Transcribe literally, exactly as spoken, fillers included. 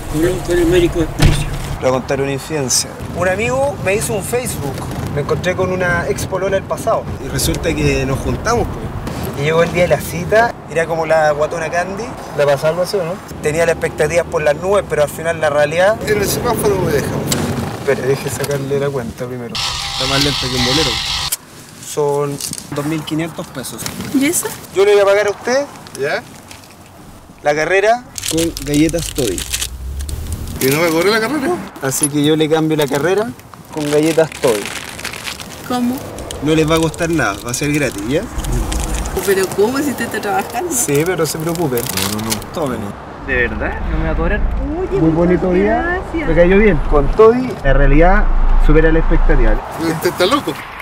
Habló con el médico de Patricio. Le voy a contar una infidencia. Un amigo me hizo un Facebook. Me encontré con una ex polola del pasado. Y resulta que nos juntamos, pues. Y llegó el día de la cita, era como la guatona Candy. ¿Le pasa algo así o no? Tenía las expectativas por las nubes, pero al final la realidad... En el semáforo me deja. Espera, deje sacarle la cuenta primero. Está más lenta que un bolero. Son dos mil quinientos pesos. ¿Y eso? Yo le voy a pagar a usted ¿Ya? la carrera con galletas Toddy. ¿Y no me corre la carrera? Así que yo le cambio la carrera con galletas Toddy. ¿Cómo? No les va a costar nada, va a ser gratis, ¿ya? ¿Pero cómo si usted está trabajando? Sí, pero no se preocupen. No, no, no. Tómenlo. ¿De verdad? ¿No me va a cobrar? Oye, Muy bonito día. gracias. Me cayó bien. Con Toddy, la realidad supera la expectativa. ¿Usted está loco?